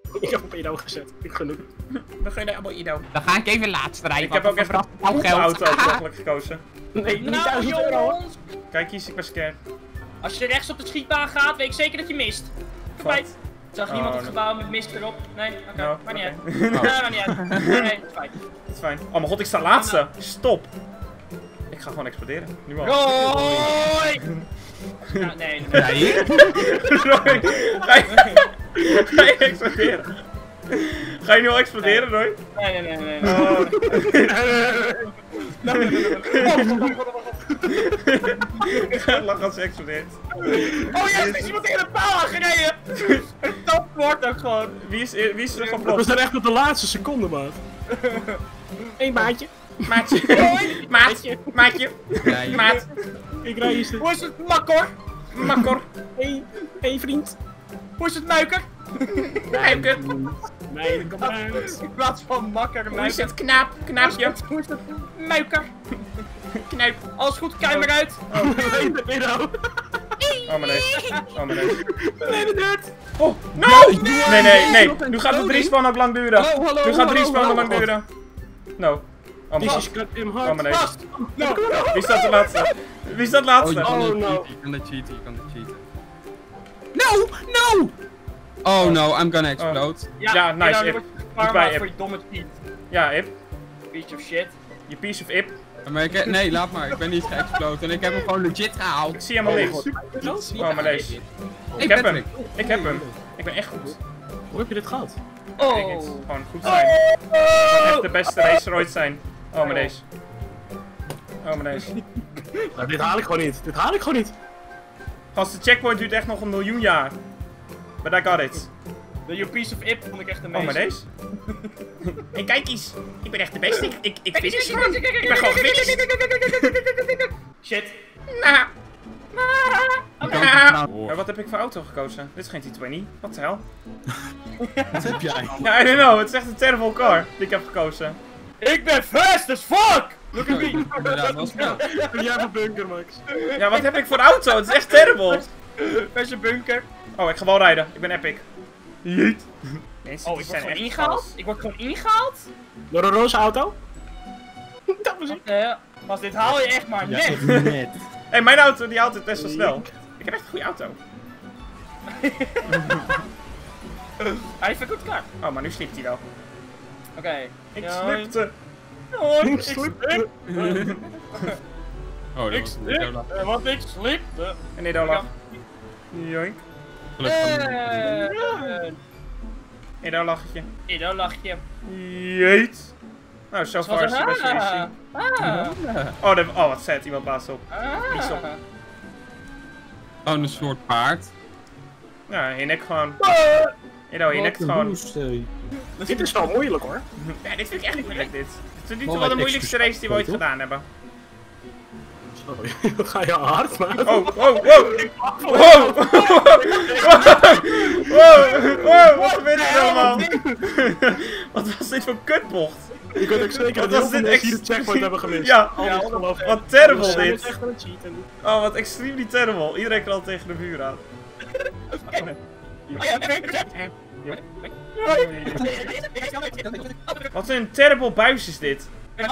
Ik heb op Ido gezet. Ik genoeg. We gaan allemaal Ido. Dan ga ik even laatst rijden. Ik heb ook even een auto mogelijk gekozen. Nee, niet Nou 1000 euro. jongens! Kijk, kies ik ben scared. Als je rechts op de schietbaan gaat, weet ik zeker dat je mist. Spijt. Zag niemand het gebouw met mist erop? Nee? Oké, Nou, maar niet uit. oké. Nee, maar niet uit. Nee, fijn. Dat is fijn. Oh mijn god, ik sta laatste. Stop. Ik ga gewoon exploderen. Nu al. Roy! Nou, nee. Ja, hier. Roy, ga je exploderen? Ga je nu al exploderen, Roy? Nee. Oh. Lach als ze explodeert. Oh ja, er is iemand tegen de paal aangereden! Dat wordt ook gewoon. Wie is er We geplopt? zijn echt op de laatste seconde, maat. Eén maatje. Maatje. Maatje. Maatje. Ja, hier. Maat. Ik rij eens Hoe is het makkor? Makkor. Eén vriend. Hoe is het muiker? Muiker. Nee, dat komt eruit. In plaats van makker, Hoe is muiker. het knaap? Knaapje. Hoe is het muiker? Knijp. Alles goed, kijk maar uit. Ido. Oh mijn neus. Oh mijn neus. Nee, dat hurt. Oh, no! Nee. Nu gaat het respawn ook lang duren. Nu gaat het respawn ook lang duren. No. Oh mijn This god. is cut him Oh hard. mijn neus. Vast! No. Wie staat de laatste? Wie staat de laatste? Je kan Oh, dat no. cheaten, je kan dat cheaten, je kan dat cheaten. No! Oh no, I'm gonna explode. Ja, nice, nou, Ip. word je Niet gevaar bij gemaakt Ip. voor die domme cheat. Ja, Ip. Piece of shit. Je piece of Ip. Nee, laat maar, ik ben niet geëxplode en ik heb hem gewoon legit gehaald. Ik zie helemaal niks. Oh mijn neus. Ik heb hem. Ik heb hem. Ik ben echt goed. Hoe heb je dit gehad? Ik weet niet. Gewoon goed zijn. Gewoon echt de beste racer ooit zijn. Oh mijn neus. Oh mijn neus. Nou, dit haal ik gewoon niet. Dit haal ik gewoon niet. Gast, de checkpoint duurt echt nog 1 miljoen jaar. But I got it. De Your Piece of Ip vond ik echt de Oh meeste. mijn neus. En kijk eens. Ik ben echt de beste. Ik finish gewoon. Ik ben gewoon gefinished. Shit. Nou. Nou, Maar wat heb ik voor auto gekozen? Dit is geen T20. Wat de hel? Wat heb jij? Ja, I don't know. Het is echt een terrible car die ik heb gekozen. Ik ben fast as fuck! Look at me! inderdaad, was wel. Jij hebt een bunker, Max. Ja, wat heb ik voor auto? Het is echt terrible. Where's je bunker? Oh, ik ga wel rijden. Ik ben epic. Jeet. Mensen, Oh, die ik word zijn gewoon echt ingehaald? vals. Ik word gewoon ingehaald? Door een roze auto? Dat was ik. Mas dit haal je echt maar net. Net. Hé, mijn auto die haalt het best wel snel. Ik heb echt een goede auto. Hij heeft een goed kaart. Oh, maar nu slipt hij wel. Oké. Ik Ja, slipte. hoi, Ik ik slipte. Oh, dat Ik was slip, want ik slipte. En nee, daar lag. Joink. En daar lag het je. Ido lach je. Jeet. Nou, zo far is het best wel easy. Oh, wat zet iemand blaast op. Niet op. Gewoon een soort paard. Ja, Hinnek gewoon. Edo, Hinnek gewoon. Dit is wel moeilijk, hoor. Ja, dit vind ik echt moeilijk, dit. Het is niet Oh, wel de wat moeilijkste race die we ooit gedaan hebben. Sorry. Wat ga je hard, man? Oh, wow. Wow, wat gebeurt er allemaal? Wat was dit voor kutbocht? Ik weet ook zeker Wat dat was heel dit veel mensen hier de checkpoint hebben gemist. Ja, wat terrible Dit is dit. echt een cheat. Oh, wat extremely terrible. Iedereen knalt tegen de vuur aan. Wat een terrible buis is dit.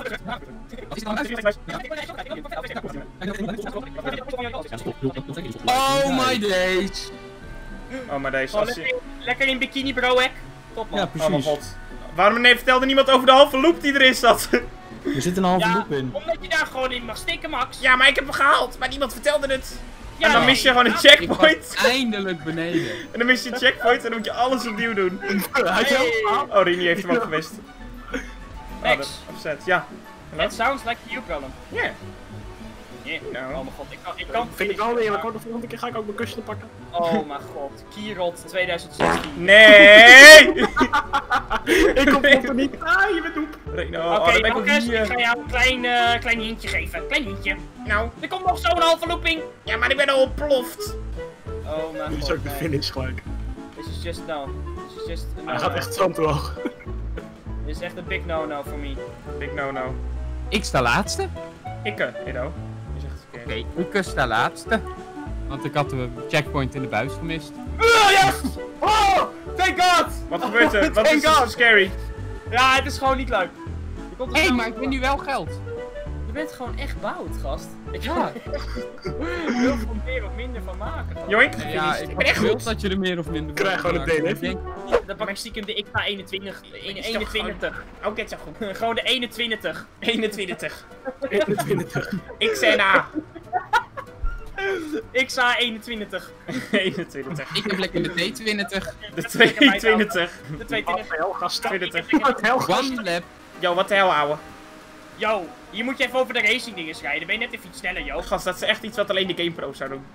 Oh my days! Oh, maar deze. Als je... Lekker in bikini bro, hè? Top man. Ja, Oh mijn precies. god. Waarom vertelde niemand over de halve loop die erin zat? Er zit een halve Ja, loop in. omdat je daar gewoon in mag stikken, Max. Ja, maar ik heb hem gehaald, maar niemand vertelde het. Ja, En dan nee. mis je gewoon een Ja, checkpoint. Eindelijk beneden. En dan mis je een checkpoint en dan moet je alles opnieuw doen. Had je hem gehaald? Oh, Rini heeft hem ook gemist. Max. Offset, ja. It sounds like you problem. Ja. Yeah. Nou. Oh mijn god, ik kan Vind ik wel eerlijk, hoor. De volgende keer ga ik ook mijn kusje pakken. Oh mijn god, Kirot 2016. Nee! Ik kom er niet. Ah, je bent doep. Reno, Oké, oh, dan ben ik ook Marcus, ik ga hier. jou een klein hintje geven. Klein hintje. Nou, Er komt nog zo'n halve looping. ja, maar ik ben al ontploft. Oh mijn Dit is god. ook de nee. finish gelijk. This is just no. This is just Hij gaat echt zand omhoog. Dit is echt een big no-no voor me. Big no-no. Ik sta laatste. Ikke, Edo. Je zegt het verkeerd. Oké, ik sta laatste. Want ik had de checkpoint in de buis gemist. Oh yes! Oh! Thank God! Wat gebeurt er? Wat is er zo scary? Ja, het is gewoon niet leuk. Hé, maar ik win nu wel geld. Je bent gewoon echt bout, gast. Ik Ja. wil er meer of minder van maken. Gewoon. Joink, Ja, ik ben echt wil goed. dat je er meer of minder Krijg van gewoon maakt. een DNF. Ik denk- Dan pak ik stiekem de XA 21. Is toch 21. Oké, het is goed. Gewoon de 21. 21. 21. XNA. XA 21. 21. Ik heb lekker de D20. De 22. De 22. Hel, gast. 20. Hel, gast. One lap. Yo, wat de hel, ouwe. Yo, hier moet je even over de racing dingen rijden. Ben je net even iets sneller, yo. Gast, dat is echt iets wat alleen de GamePro zou doen.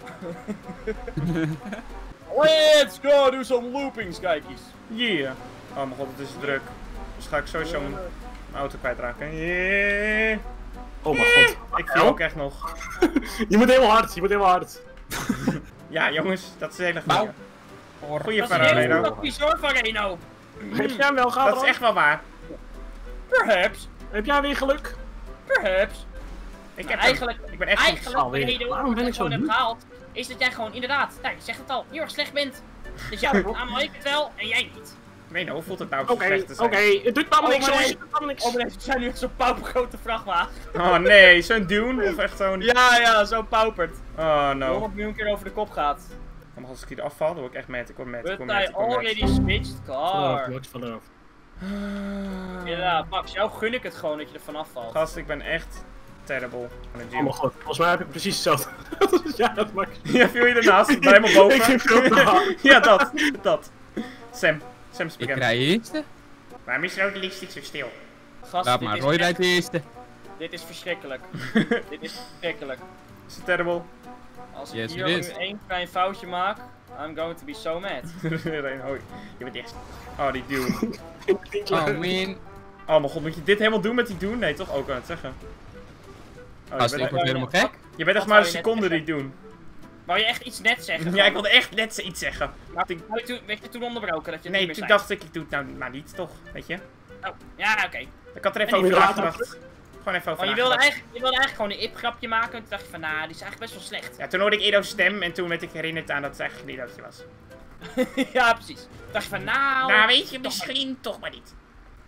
Let's go do some loopings, kijkies. Yeah. Oh mijn god, het is druk. Dus ga ik sowieso mijn auto kwijtraken. Yeah. Oh mijn god. Ik viel ook echt nog. Je moet heel hard, je moet heel hard. Ja, jongens, dat is een hele Nou. goeie. Goeie Dat is een heel Ferrari. goed adviseur van Reno. Heb jij hem wel gehad? Dat is echt wel waar. Perhaps. Heb jij weer geluk? Perhaps. Ik Maar heb ik ben echt goed. Eigenlijk, de Alweer. reden Waarom ben ik ik zo gewoon heb moe? gehaald, is dat jij gewoon inderdaad, nou je zegt het al, heel erg slecht bent. Dus ja, allemaal ik het wel en jij niet. Nee, hoe voelt het nou zo Oké, slecht te zijn? het doet allemaal niks, maar jongens. nee. Het doet allemaal niks. Oh, maar deze zijn nu echt zo'n paupergrote vrachtwagen. Oh nee, zo'n Dune of echt zo'n... Ja, zo pauperd. Oh no. 100 miljoen keer over de kop gaat. Maar als ik hier afval, dan word ik echt mad. Ik word mad. Ik But word mad. I Ik word mad. already switched car. Max van eraf. Inderdaad, Max, jou gun ik het gewoon dat je er vanaf valt. Gast, ik ben echt terrible aan de Oh gym. mijn god, volgens mij heb ik precies hetzelfde. Ja, dat Max. Ja, viel je ernaast? Ik ben helemaal boven. Ik ging veel te hard. Ja, dat. Sam Ik spaghetti. rij eerste. Waarom is rode lichtstick zo stil? Gast, Laat dit maar, is Roy echt- rijdt eerste. Dit is verschrikkelijk. Dit is verschrikkelijk. Is het terrible? Als ik Yes, hier it nu is. één klein foutje maak, I'm going to be so mad. Oh, je bent echt... Oh, die Dune. Oh man. Oh mijn god, moet je dit helemaal doen met die Dune? Nee, toch? Ook aan het zeggen. Oh, Gast, je, ik bent, word helemaal gek. je bent echt Wat maar een wou je net seconde die zeggen? Dune. Wou je echt iets net zeggen? Ja, ik wilde echt net iets zeggen. Maar werd je toen onderbroken dat je het Nee, niet toen meer zei? dacht ik doe het nou maar niet, toch? Weet je? Oh, ja, oké. Ik had er even En over die nagedacht. Gewoon even over Maar je wilde, nagedacht. eigenlijk gewoon een ip-grapje maken en toen dacht je van, nou, die is eigenlijk best wel slecht. Ja, toen hoorde ik Edo's stem en toen werd ik herinnerd aan dat het eigenlijk geen Edo'tje was. Ja, precies. Toen dacht je van, nou... Nou, weet je, misschien toch maar niet.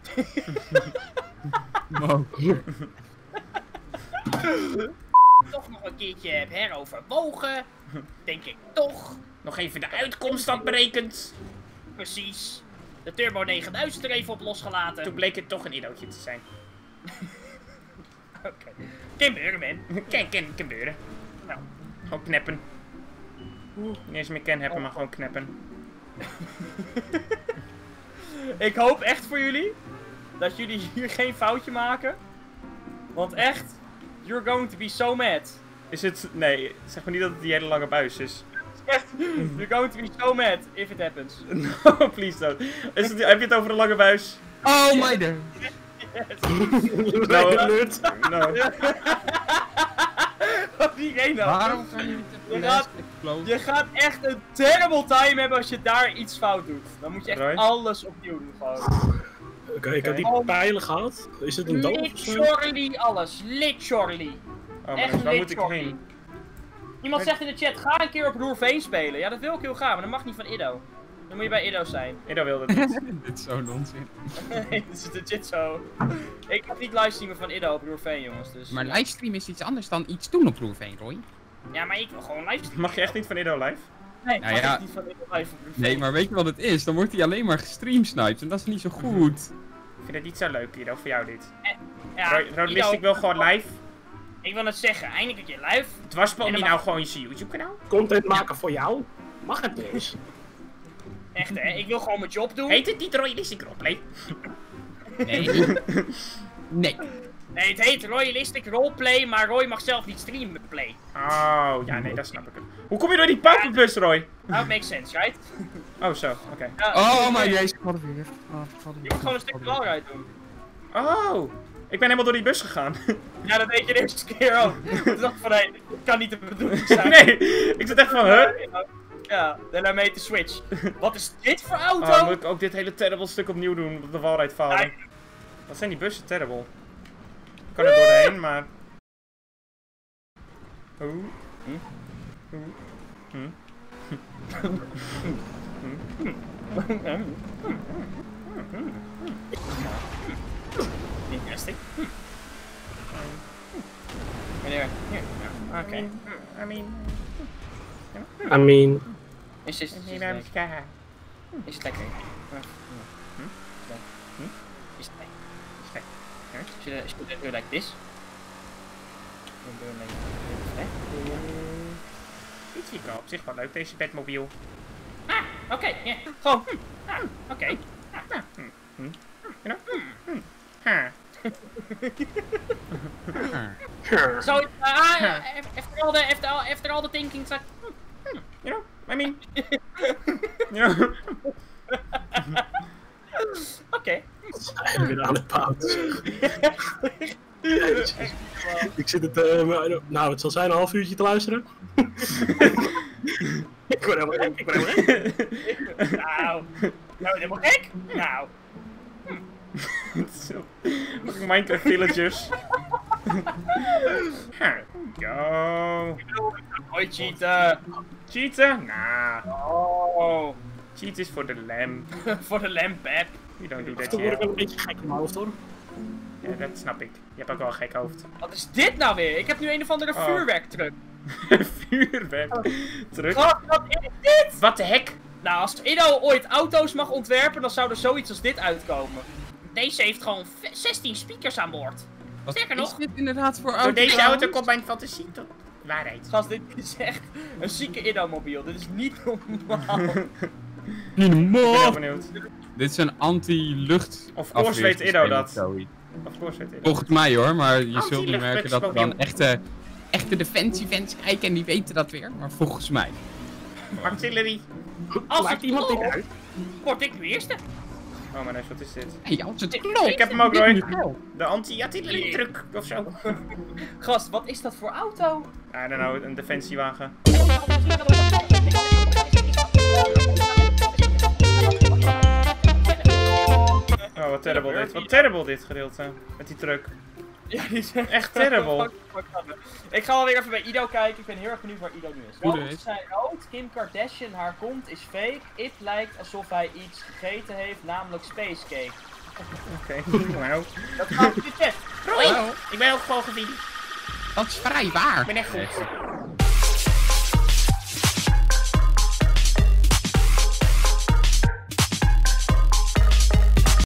Wow. toch nog een keertje heb heroverwogen. Denk ik toch. Nog even de uitkomst berekend. Precies. De Turbo 9000 er even op losgelaten. Toen bleek het toch een Edo'tje te zijn. Oké. Kim Burgerman. Kijk, kan gebeuren. Nou. Gewoon kneppen. Niet eens meer ken hebben, maar gewoon kneppen. Ik hoop echt voor jullie dat jullie hier geen foutje maken. Want echt, you're going to be so mad. Is het... Nee, zeg maar niet dat het die hele lange buis is. Echt, you're going to be so mad if it happens. No, please don't. Heb je het over een lange buis? Oh my god. Nou, Nerd. No. Iedereen nou. Waarom kan je niet Je even gaat- explode? Je gaat echt een terrible time hebben als je daar iets fout doet. Dan moet je echt Roy? alles opnieuw doen gewoon. Oké, ik heb die pijlen gehad. Is het een dood of zo? Literally alles. Literally. Oh, maar Echt dus waar moet ik literally. heen? Iemand zegt in de chat, ga een keer op Roerveen spelen. Ja, dat wil ik heel graag, maar dat mag niet van Iddo. Dan moet je bij Iddo zijn. Edo wilde het niet. Dit is zo'n onzin. Nee, dat is legit zo. Ik heb niet livestreamen van Iddo op Roerveen, jongens. Dus... Maar livestream is iets anders dan iets doen op Roerveen, Roy. Ja, maar ik wil gewoon livestreamen. Mag je echt niet van Edo live? Nee, Nou mag ja. ik niet van Iddo live op Roerveen. Nee, maar weet je wat het is? Dan wordt hij alleen maar gestreamsniped en dat is niet zo goed. Ik vind het niet zo leuk, Edo, voor jou dit. Ja, Rode Iddo, ik wil gewoon live. Ik wil het zeggen, eindelijk een keer live. Dwarsboom En je dan nou mag- gewoon je YouTube kanaal? Content maken voor jou? Mag het eens? Echt hè, ik wil gewoon mijn job doen. Heet het niet Royalistic Roleplay? Nee. Nee. Nee, het heet Royalistic Roleplay, maar Roy mag zelf niet streamen play. Oh, ja, nee, dat snap ik. Hoe kom je door die pauperbus, Roy? Nou, makes sense, right? Oh, zo, oké. Ja, Oh my jezus, ik had het weer. Je moet gewoon een stukje wallride doen. Oh, ik ben helemaal door die bus gegaan. Ja, dat deed je de eerste keer ook. Ik dacht van, nee, dit kan niet de bedoeling zijn. Nee, ik zat echt van, huh? Ja, then I made the switch. Wat is dit voor auto? Oh, moet ik ook dit hele terrible stuk opnieuw doen, omdat de walrijd faalde. Nee. Wat zijn die bussen terrible? Ik kan er doorheen, maar... Oeh. Oeh. Interesting. Meneer, hier. Oké. I mean... Is het lekker? Is het lekker? Should I do like this? Dit vind ik wel op zich wel leuk, deze Batmobiel. Oké, ja. Gewoon. Oké. So, after all the thinking, it's like, You know, I mean... you know... Oké. En weer aan de paard. Ik zit het, nou het zal zijn een half uurtje te luisteren. Ik word helemaal gek, Nou, helemaal gek? Nou. Zo. Minecraft villagers. Go. Hoi, cheaten. Cheaten? Nah. Oh. Cheat is voor de lamb. Voor de lamp, Pep. You don't do that Toen word ik here. wel een beetje gek in mijn hoofd hoor. Ja, dat snap ik. Je hebt ook wel een gek hoofd. Wat is dit nou weer? Ik heb nu een of andere vuurwerktruck. Vuurwerk. Terug. Wat is dit? Wat de hek? Nou, als Ido ooit auto's mag ontwerpen, dan zou er zoiets als dit uitkomen. Deze heeft gewoon 16 speakers aan boord. Wat Sterker is nog, dit inderdaad voor auto? Door deze auto komt mijn fantasie tot waarheid. gast, dit is echt een zieke Ido-mobiel. Dit is niet normaal. Niet Ik ben heel normaal. benieuwd. Dit is een anti-lucht. Of course weet Ido dat. Of course weet Ido. Volgens mij hoor, maar je zult niet Anti-luchtbugs merken dat er mobiel. dan echte defensiefans kijken en die weten dat weer. Maar volgens mij. Artillery. Als Laat ik iemand klopt, dit uit. word ik nu eerste. Oh mijn god, wat is dit? Hey, als het klopt. Ik heb hem ook, Roy. De anti-artillery truck of zo. Gast, wat is dat voor auto? I don't know, een defensiewagen. Oh, wat terrible dit. Wat terrible dit gedeelte. Met die truck. Ja, die is Echt terrible. Ik ga wel weer even bij Ido kijken. Ik ben heel erg benieuwd waar Ido nu is. Goede Rood is. zijn rood. Kim Kardashian, haar kont is fake. It lijkt alsof hij iets gegeten heeft, namelijk space cake. Oké, wauw. Dat gaat in de chat. Roy, ik ben ook gewoon gevierd. Dat is vrij waar. Ik ben echt goed.